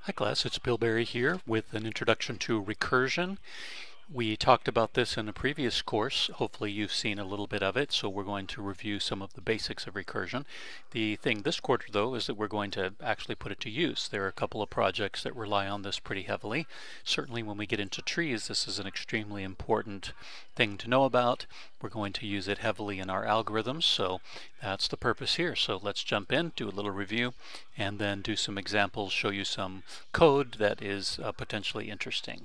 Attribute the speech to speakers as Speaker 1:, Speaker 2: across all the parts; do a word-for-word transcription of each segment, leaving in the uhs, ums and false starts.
Speaker 1: Hi class, it's Bill Berry here with an introduction to recursion. We talked about this in a previous course. Hopefully you've seen a little bit of it, so we're going to review some of the basics of recursion. The thing this quarter though is that we're going to actually put it to use. There are a couple of projects that rely on this pretty heavily. Certainly when we get into trees, this is an extremely important thing to know about. We're going to use it heavily in our algorithms, so that's the purpose here. So let's jump in, do a little review, and then do some examples, show you some code that is uh, potentially interesting.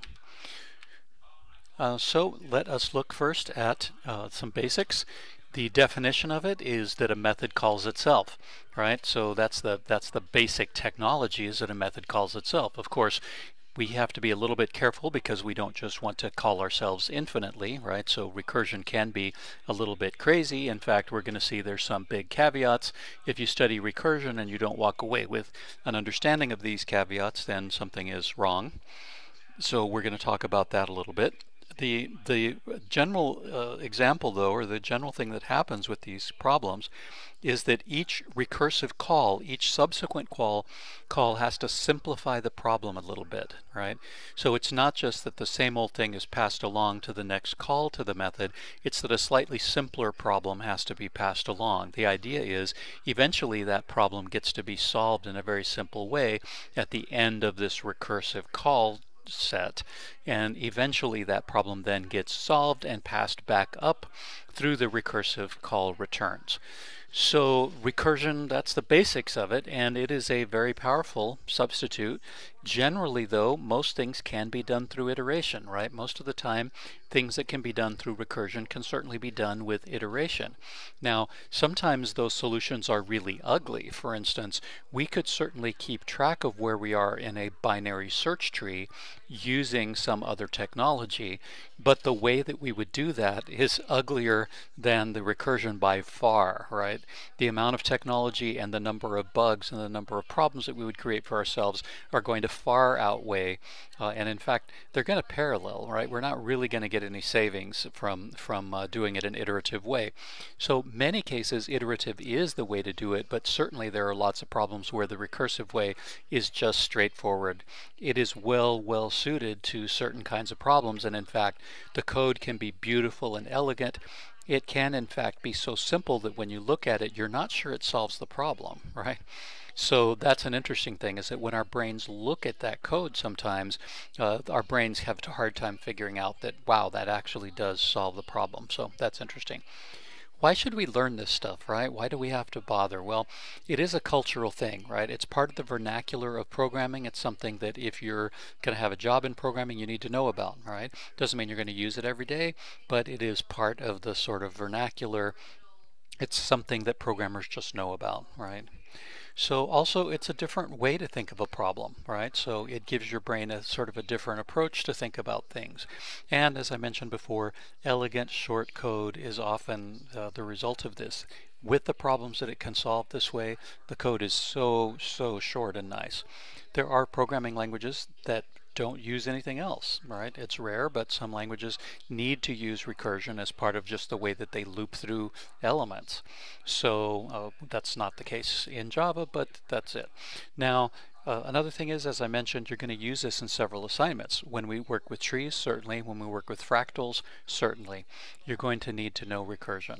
Speaker 1: Uh, so let us look first at uh, some basics. The definition of it is that a method calls itself, right? So that's the that's the basic technology, is that a method calls itself. Of course, we have to be a little bit careful because we don't just want to call ourselves infinitely, right? So recursion can be a little bit crazy. In fact, we're going to see there's some big caveats. If you study recursion and you don't walk away with an understanding of these caveats, then something is wrong. So we're going to talk about that a little bit. The, the general uh, example though, or the general thing that happens with these problems, is that each recursive call, each subsequent call, call has to simplify the problem a little bit, right? So it's not just that the same old thing is passed along to the next call to the method, it's that a slightly simpler problem has to be passed along. The idea is eventually that problem gets to be solved in a very simple way at the end of this recursive call set, and eventually that problem then gets solved and passed back up through the recursive call returns. So recursion, that's the basics of it, and it is a very powerful substitute. Generally though, most things can be done through iteration, right? Most of the time, things that can be done through recursion can certainly be done with iteration. Now, sometimes those solutions are really ugly. For instance, we could certainly keep track of where we are in a binary search tree using some other technology, but the way that we would do that is uglier than the recursion by far, right? The amount of technology and the number of bugs and the number of problems that we would create for ourselves are going to far outweigh, uh, and in fact, they're going to parallel, right? We're not really going to get any savings from, from uh, doing it an iterative way. So many cases, iterative is the way to do it, but certainly there are lots of problems where the recursive way is just straightforward. It is well, well suited to certain kinds of problems, and in fact, the code can be beautiful and elegant. It can in fact be so simple that when you look at it, you're not sure it solves the problem, right? So that's an interesting thing, is that when our brains look at that code sometimes, uh, our brains have a hard time figuring out that, wow, that actually does solve the problem. So that's interesting. Why should we learn this stuff, right? Why do we have to bother? Well, it is a cultural thing, right? It's part of the vernacular of programming. It's something that if you're going to have a job in programming, you need to know about, right? Doesn't mean you're going to use it every day, but it is part of the sort of vernacular. It's something that programmers just know about, right? So also it's a different way to think of a problem, right? So it gives your brain a sort of a different approach to think about things. And as I mentioned before, elegant short code is often uh, the result of this. With the problems that it can solve this way, the code is so, so short and nice. There are programming languages that don't use anything else, right? It's rare, but some languages need to use recursion as part of just the way that they loop through elements. So uh, that's not the case in Java, but that's it. Now, Uh, another thing is, as I mentioned, you're going to use this in several assignments. When we work with trees, certainly. When we work with fractals, certainly. You're going to need to know recursion.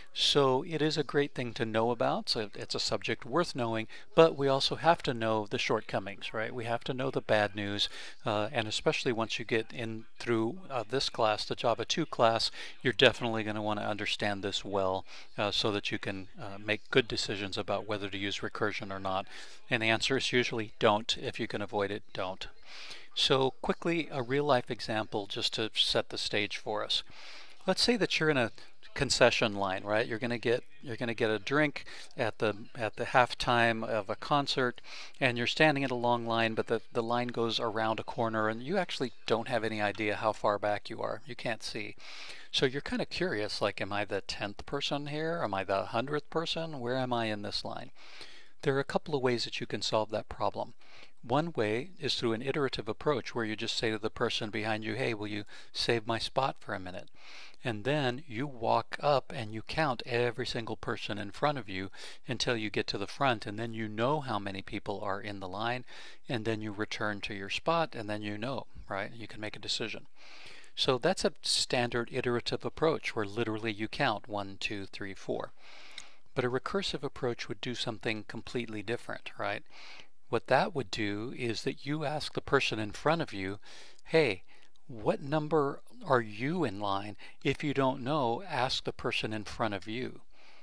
Speaker 1: So it is a great thing to know about. So it's a subject worth knowing, but we also have to know the shortcomings, right? We have to know the bad news, uh, and especially once you get in through uh, this class, the Java two class, you're definitely going to want to understand this well uh, so that you can uh, make good decisions about whether to use recursion or not. And the answer is usually don't. If you can avoid it, don't. So quickly, a real-life example just to set the stage for us. Let's say that you're in a concession line, right? You're going to get you're going to get a drink at the at the halftime of a concert, and you're standing in a long line, but the the line goes around a corner, and you actually don't have any idea how far back you are. You can't see. So you're kind of curious, like, am I the tenth person here? Am I the hundredth person? Where am I in this line? There are a couple of ways that you can solve that problem. One way is through an iterative approach where you just say to the person behind you, hey, will you save my spot for a minute? And then you walk up and you count every single person in front of you until you get to the front, and then you know how many people are in the line, and then you return to your spot, and then you know, right? You can make a decision. So that's a standard iterative approach where literally you count one, two, three, four. But a recursive approach would do something completely different, right? What that would do is that you ask the person in front of you, hey, what number are you in line? If you don't know, ask the person in front of you.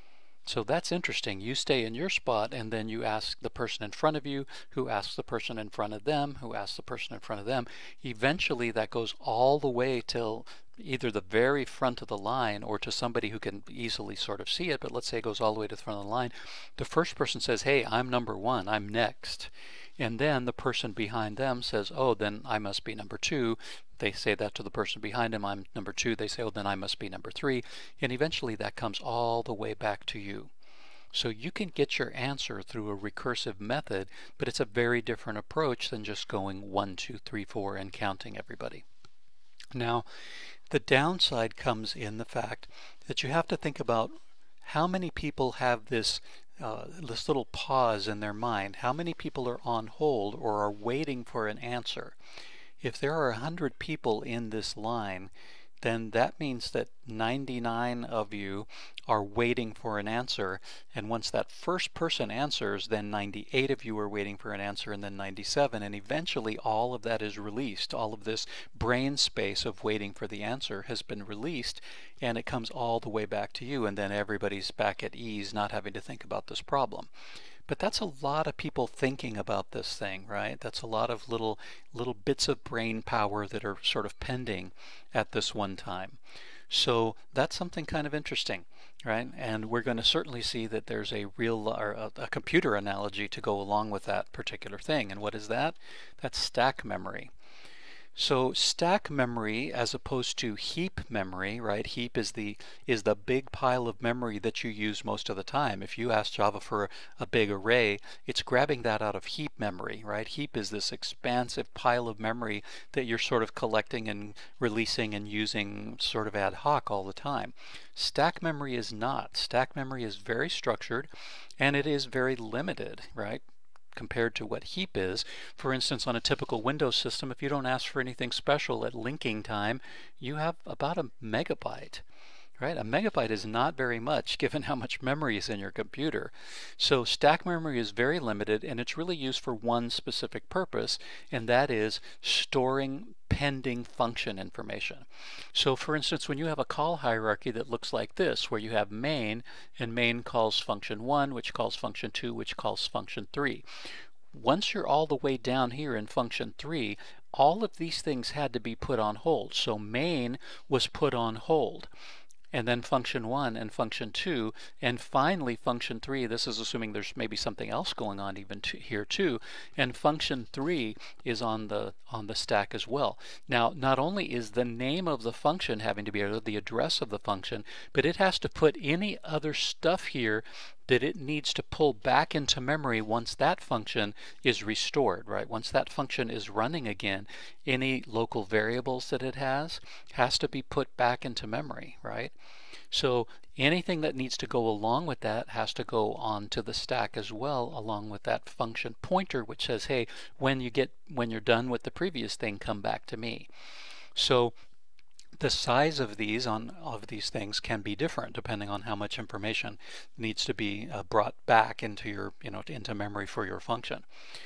Speaker 1: So that's interesting. You stay in your spot and then you ask the person in front of you, who asks the person in front of them, who asks the person in front of them. Eventually that goes all the way till either the very front of the line or to somebody who can easily sort of see it, but let's say it goes all the way to the front of the line. The first person says, hey, I'm number one, I'm next. And then the person behind them says, oh, then I must be number two. They say that to the person behind them, I'm number two. They say, oh, then I must be number three. And eventually that comes all the way back to you. So you can get your answer through a recursive method, but it's a very different approach than just going one, two, three, four and counting everybody. Now, the downside comes in the fact that you have to think about how many people have this uh, this little pause in their mind. How many people are on hold or are waiting for an answer? If there are one hundred people in this line, then that means that ninety-nine of you are waiting for an answer, and once that first person answers, then ninety-eight of you are waiting for an answer, and then ninety-seven, and eventually all of that is released. All of this brain space of waiting for the answer has been released, and it comes all the way back to you, and then everybody's back at ease, not having to think about this problem. But that's a lot of people thinking about this thing, right? That's a lot of little little bits of brain power that are sort of pending at this one time. So that's something kind of interesting, right? And we're going to certainly see that there's a real or a, a computer analogy to go along with that particular thing. And what is that? That's stack memory. So stack memory as opposed to heap memory, right? Heap is the is the big pile of memory that you use most of the time. If you ask Java for a big array, it's grabbing that out of heap memory, right? Heap is this expansive pile of memory that you're sort of collecting and releasing and using sort of ad hoc all the time. Stack memory is not. Stack memory is very structured and it is very limited, right? Compared to what heap is. For instance, on a typical Windows system, if you don't ask for anything special at linking time, you have about a megabyte. Right? A megabyte is not very much given how much memory is in your computer. So stack memory is very limited, and it's really used for one specific purpose, and that is storing pending function information. So for instance, when you have a call hierarchy that looks like this, where you have main, and main calls function one, which calls function two, which calls function three. Once you're all the way down here in function three, all of these things had to be put on hold. So main was put on hold, and then function one and function two, and finally function three. This is assuming there's maybe something else going on even to here too, and function three is on the on the stack as well. Now, not only is the name of the function having to be the address of the function, but it has to put any other stuff here that it needs to pull back into memory once that function is restored, right? Once that function is running again, any local variables that it has has to be put back into memory, right? So anything that needs to go along with that has to go onto the stack as well, along with that function pointer, which says, hey, when you get when you're done with the previous thing, come back to me. So the size of these on of these things can be different depending on how much information needs to be uh, brought back into your you know into memory for your function.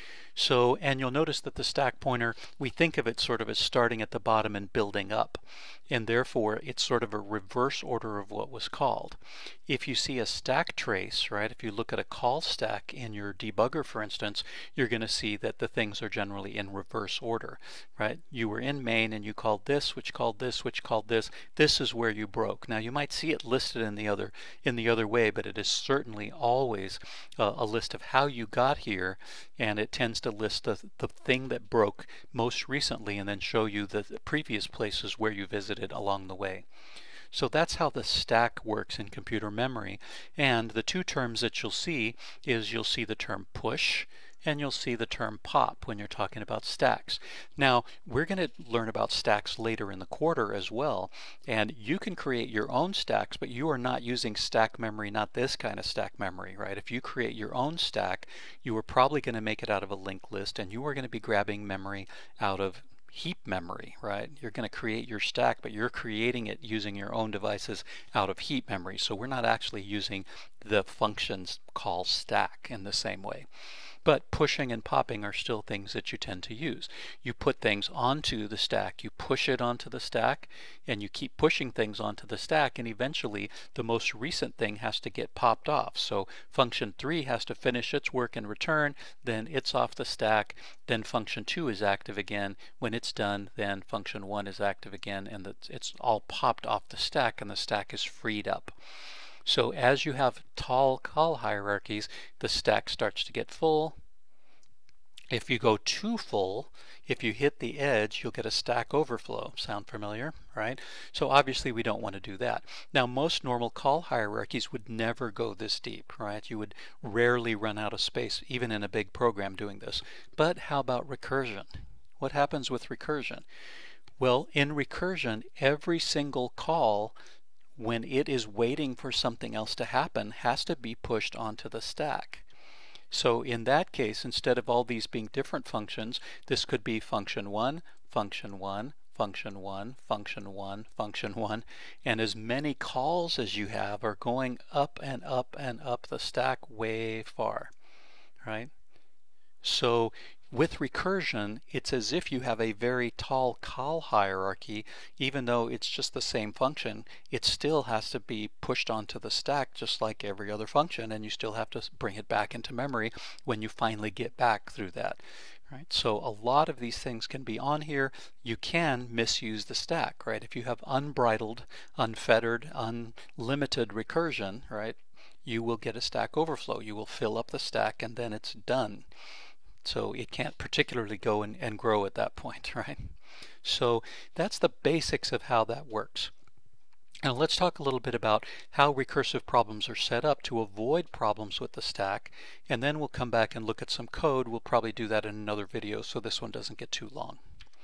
Speaker 1: So, and you'll notice that the stack pointer, we think of it sort of as starting at the bottom and building up, and therefore it's sort of a reverse order of what was called. If you see a stack trace, right, if you look at a call stack in your debugger, for instance, you're going to see that the things are generally in reverse order, right? You were in main and you called this, which called this, which called this. This is where you broke. Now you might see it listed in the other in the other way, but it is certainly always uh, a list of how you got here, and it tends to list the, the thing that broke most recently and then show you the, the previous places where you visited along the way. So that's how the stack works in computer memory. And the two terms that you'll see is you'll see the term push and you'll see the term pop when you're talking about stacks. Now, we're going to learn about stacks later in the quarter as well, and you can create your own stacks, but you are not using stack memory, not this kind of stack memory, right? If you create your own stack, you are probably going to make it out of a linked list, and you are going to be grabbing memory out of heap memory, right? You're going to create your stack, but you're creating it using your own devices out of heap memory. So we're not actually using the functions call stack in the same way. But pushing and popping are still things that you tend to use. You put things onto the stack, you push it onto the stack, and you keep pushing things onto the stack, and eventually the most recent thing has to get popped off. So function three has to finish its work and return, then it's off the stack, then function two is active again. When it's done, then function one is active again, and it's all popped off the stack, and the stack is freed up. So as you have tall call hierarchies, the stack starts to get full. If you go too full, if you hit the edge, you'll get a stack overflow. Sound familiar, right? So obviously we don't want to do that. Now, most normal call hierarchies would never go this deep, right? You would rarely run out of space, even in a big program doing this. But how about recursion? What happens with recursion? Well, in recursion, every single call, when it is waiting for something else to happen, has to be pushed onto the stack. So in that case, instead of all these being different functions, this could be function one, function one, function one, function one, function one, and as many calls as you have are going up and up and up the stack way far, right? So with recursion, it's as if you have a very tall call hierarchy. Even though it's just the same function, it still has to be pushed onto the stack just like every other function, and you still have to bring it back into memory when you finally get back through that. Right? So a lot of these things can be on here. You can misuse the stack, right? If you have unbridled, unfettered, unlimited recursion, right, you will get a stack overflow. You will fill up the stack and then it's done. So it can't particularly go and, and grow at that point, right? So that's the basics of how that works. Now let's talk a little bit about how recursive problems are set up to avoid problems with the stack, and then we'll come back and look at some code. We'll probably do that in another video, so this one doesn't get too long.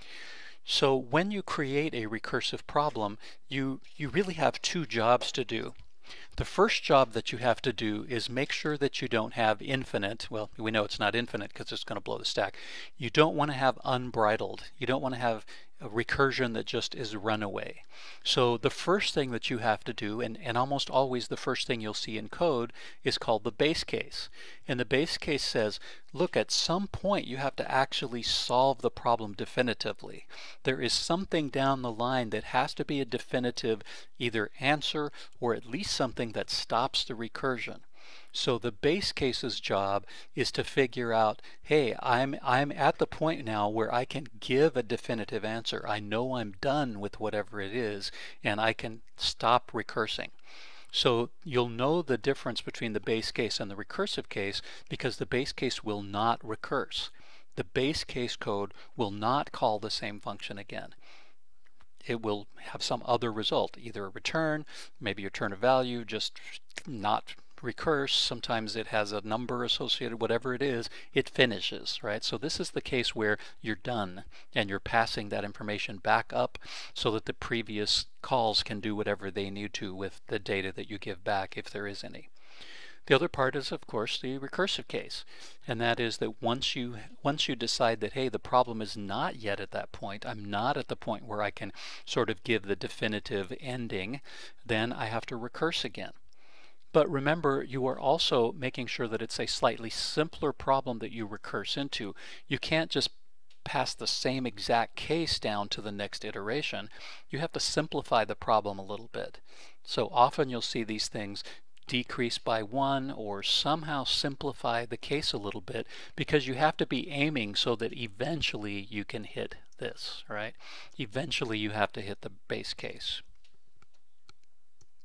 Speaker 1: So when you create a recursive problem, you, you really have two jobs to do. The first job that you have to do is make sure that you don't have infinite. Well, we know it's not infinite because it's going to blow the stack. You don't want to have unbridled. You don't want to have a recursion that just is runaway. So the first thing that you have to do, and, and almost always the first thing you'll see in code, is called the base case. And the base case says, look, at some point you have to actually solve the problem definitively. There is something down the line that has to be a definitive either answer or at least something that stops the recursion. So the base case's job is to figure out, hey, I'm, I'm at the point now where I can give a definitive answer. I know I'm done with whatever it is, and I can stop recursing. So you'll know the difference between the base case and the recursive case because the base case will not recurse. The base case code will not call the same function again. It will have some other result, either a return, maybe return a value, just not recurse. Sometimes it has a number associated, whatever it is, it finishes, right? So this is the case where you're done and you're passing that information back up so that the previous calls can do whatever they need to with the data that you give back, if there is any. The other part is, of course, the recursive case, and that is that once you once you decide that, hey, the problem is not yet at that point, I'm not at the point where I can sort of give the definitive ending, then I have to recurse again. But remember, you are also making sure that it's a slightly simpler problem that you recurse into. You can't just pass the same exact case down to the next iteration. You have to simplify the problem a little bit. So often you'll see these things decrease by one or somehow simplify the case a little bit because you have to be aiming so that eventually you can hit this, right? Eventually you have to hit the base case.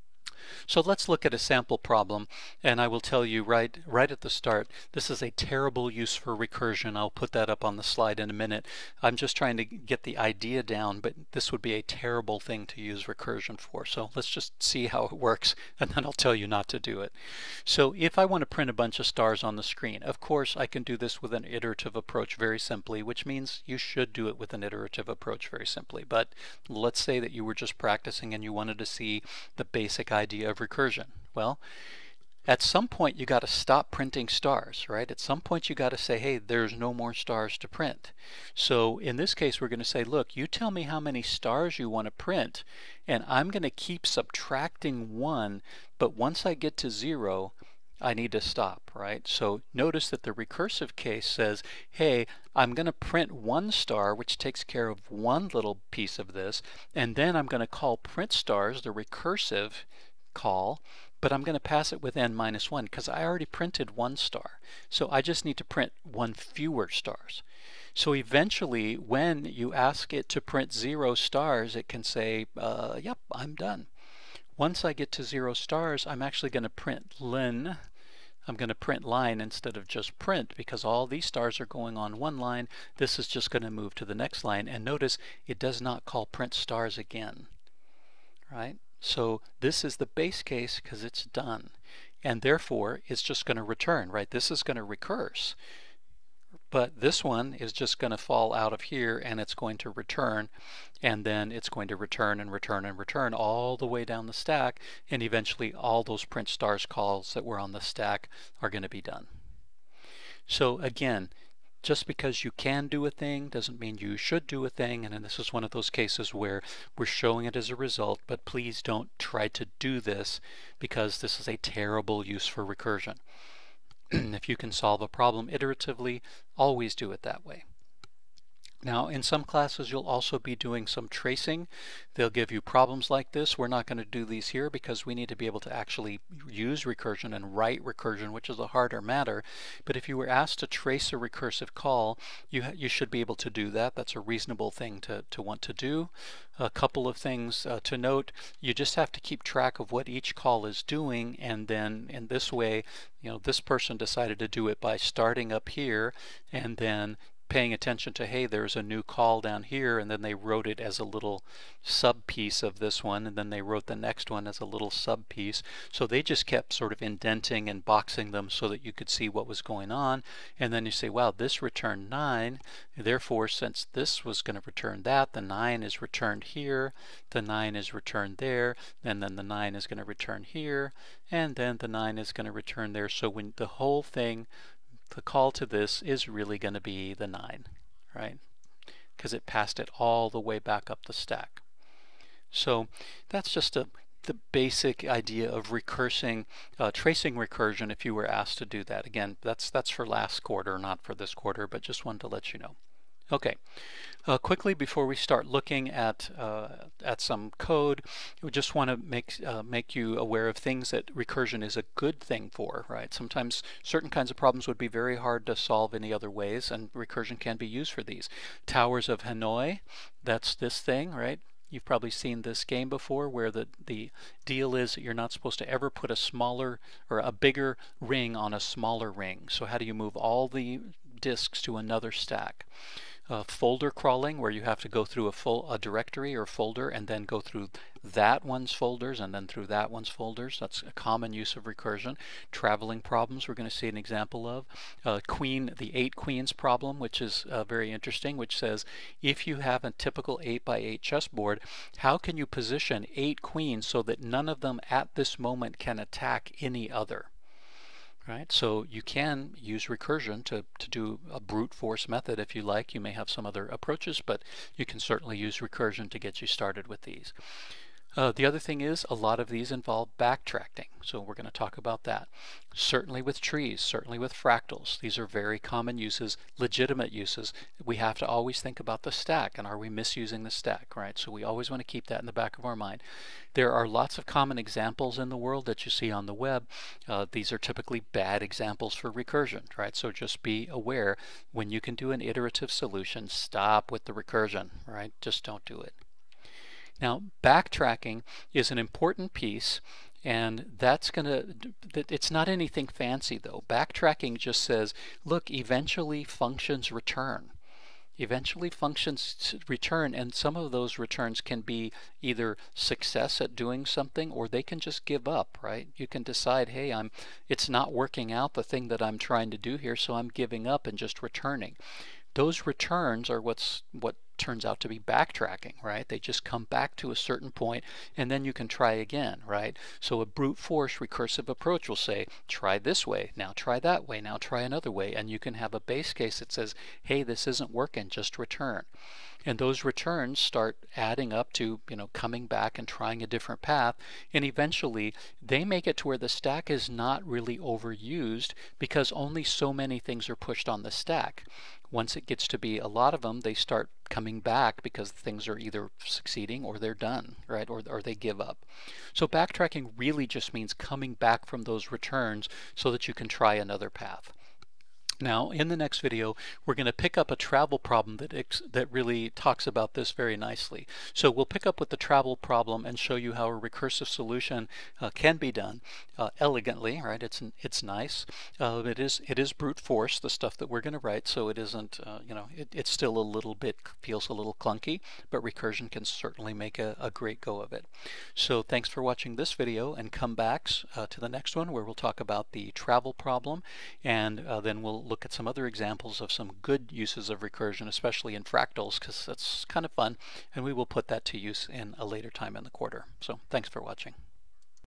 Speaker 1: So let's look at a sample problem, and I will tell you right right at the start, this is a terrible use for recursion. I'll put that up on the slide in a minute. I'm just trying to get the idea down, but this would be a terrible thing to use recursion for. So let's just see how it works, and then I'll tell you not to do it. So if I want to print a bunch of stars on the screen, of course I can do this with an iterative approach very simply, which means you should do it with an iterative approach very simply. But let's say that you were just practicing and you wanted to see the basic idea of recursion. Well, at some point you got to stop printing stars, right? At some point you got to say, hey, there's no more stars to print. So in this case we're going to say, look, you tell me how many stars you want to print, and I'm going to keep subtracting one, but once I get to zero, I need to stop, right? So notice that the recursive case says, hey, I'm going to print one star, which takes care of one little piece of this, and then I'm going to call print stars, the recursive call, but I'm going to pass it with n minus one because I already printed one star. So I just need to print one fewer stars. So eventually, when you ask it to print zero stars, it can say, uh, yep, I'm done. Once I get to zero stars, I'm actually going to print ln. I'm going to print line instead of just print because all these stars are going on one line. This is just going to move to the next line. And notice it does not call print stars again, right? So this is the base case because it's done. And therefore, it's just going to return, right? This is going to recurse. But this one is just going to fall out of here and it's going to return, and then it's going to return and return and return all the way down the stack, and eventually all those print stars calls that were on the stack are going to be done. So again, just because you can do a thing doesn't mean you should do a thing, and this is one of those cases where we're showing it as a result, but please don't try to do this because this is a terrible use for recursion. If you can solve a problem iteratively, always do it that way. Now, in some classes you'll also be doing some tracing. They'll give you problems like this. We're not going to do these here because we need to be able to actually use recursion and write recursion, which is a harder matter. But if you were asked to trace a recursive call, you, you should be able to do that. That's a reasonable thing to, to want to do. A couple of things uh, to note. You just have to keep track of what each call is doing, and then in this way, you know, this person decided to do it by starting up here and then paying attention to, hey, there's a new call down here, and then they wrote it as a little sub piece of this one, and then they wrote the next one as a little sub piece. So they just kept sort of indenting and boxing them so that you could see what was going on. And then you say, wow, this returned nine, therefore since this was going to return that, the nine is returned here, the nine is returned there, and then the nine is going to return here, and then the nine is going to return there. So when the whole thing, the call to this is really going to be the nine, right? Because it passed it all the way back up the stack. So that's just a, the basic idea of recursing, uh, tracing recursion if you were asked to do that. Again, that's, that's for last quarter, not for this quarter, but just wanted to let you know. Okay, uh, quickly before we start looking at uh, at some code, we just want to make uh, make you aware of things that recursion is a good thing for, right? Sometimes certain kinds of problems would be very hard to solve any other ways, and recursion can be used for these. Towers of Hanoi, that's this thing, right? You've probably seen this game before where the, the deal is that you're not supposed to ever put a smaller or a bigger ring on a smaller ring. So how do you move all the disks to another stack? Uh, folder crawling, where you have to go through a full a directory or folder and then go through that one's folders and then through that one's folders. That's a common use of recursion. Traveling problems we're going to see an example of. Uh, queen, the eight queens problem, which is uh, very interesting, which says if you have a typical eight by eight chessboard, how can you position eight queens so that none of them at this moment can attack any other? Right, so you can use recursion to, to do a brute force method if you like. You may have some other approaches, but you can certainly use recursion to get you started with these. Uh, the other thing is a lot of these involve backtracking, so we're going to talk about that. Certainly with trees, certainly with fractals. These are very common uses, legitimate uses. We have to always think about the stack, and are we misusing the stack, right? So we always want to keep that in the back of our mind. There are lots of common examples in the world that you see on the web. Uh, these are typically bad examples for recursion, right? So just be aware when you can do an iterative solution, stop with the recursion, right? Just don't do it. Now, backtracking is an important piece And that's going to, it's not anything fancy though. Backtracking just says, look, eventually functions return. Eventually functions return, and some of those returns can be either success at doing something, or they can just give up, right? You can decide, hey, I'm it's not working out, the thing that I'm trying to do here, so I'm giving up and just returning. Those returns are what's what turns out to be backtracking, right? They just come back to a certain point and then you can try again, right? So a brute force recursive approach will say, try this way, now try that way, now try another way, and you can have a base case that says, hey, this isn't working, just return. And those returns start adding up to, you know, coming back and trying a different path, and eventually they make it to where the stack is not really overused because only so many things are pushed on the stack. Once it gets to be a lot of them, they start coming back because things are either succeeding or they're done, right? Or, or they give up. So backtracking really just means coming back from those returns so that you can try another path. Now, in the next video, we're going to pick up a travel problem that ex that really talks about this very nicely. So we'll pick up with the travel problem and show you how a recursive solution uh, can be done uh, elegantly, right? It's it's nice. Uh, it is it is brute force, the stuff that we're going to write, so it isn't, uh, you know, it, it's still a little bit, feels a little clunky, but recursion can certainly make a, a great go of it. So thanks for watching this video, and come back uh, to the next one where we'll talk about the travel problem, and uh, then we'll look at some other examples of some good uses of recursion, especially in fractals, because that's kind of fun, and we will put that to use in a later time in the quarter. So thanks for watching.